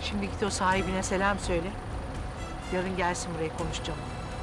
Şimdi git o sahibine selam söyle. Yarın gelsin buraya, konuşacağım.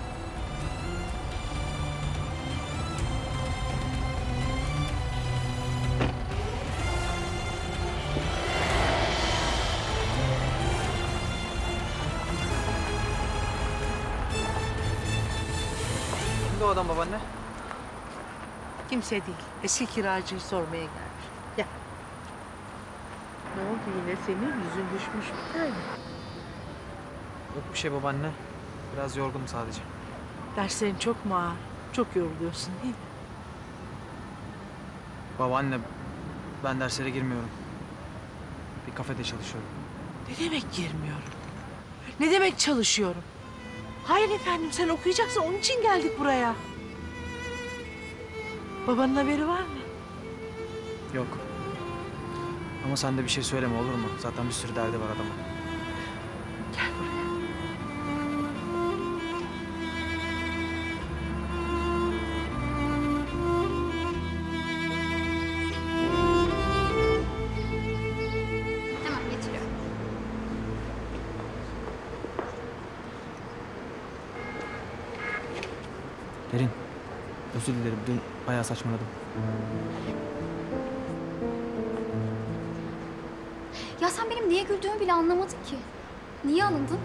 Kimdi o adam babaanne? Kimse değil. Eski kiracıyı sormaya gelmiş. Gel. Ne oldu yine senin? Yüzün düşmüş bir tane. Yok bir şey babaanne. Biraz yorgunum sadece. Derslerin çok mu ağır? Çok yoruluyorsun değil mi? Babaanne, ben derslere girmiyorum. Bir kafede çalışıyorum. Ne demek girmiyorum? Ne demek çalışıyorum? Hayır efendim, sen okuyacaksın, onun için geldik buraya. Babanın haberi var mı? Yok. Ama sen de bir şey söyleme, olur mu? Zaten bir sürü derdi var adamın. Gel buraya. Hemen getiriyorum. Derin, özür dilerim. Dün bayağı saçmaladım. Ya sen benim niye güldüğümü bile anlamadın ki. Niye alındın?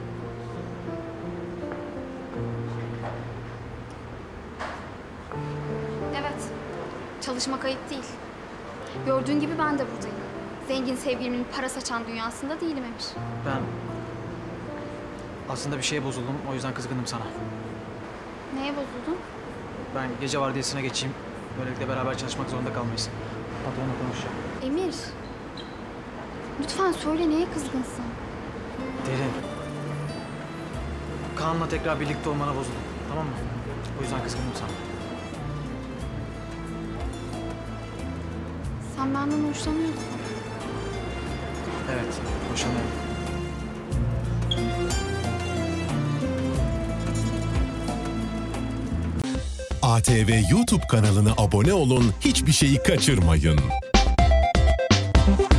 Evet, çalışmak ayıp değil. Gördüğün gibi ben de buradayım. Zengin sevgilimin para saçan dünyasında değilim Emir. Ben aslında bir şeye bozuldum. O yüzden kızgınım sana. Neye bozuldun? Ben gece vardiyasına geçeyim. Böylelikle beraber çalışmak zorunda kalmayız. Patronla konuşacağım. Emir, lütfen söyle neye kızgınsın? Derin. Kaan'la tekrar birlikte olmana bozuldum. Tamam mı? O yüzden kızgınım sana. Sen benden hoşlanıyorsun. Evet, hoşlanıyorum. ATV YouTube kanalına abone olun, hiçbir şeyi kaçırmayın.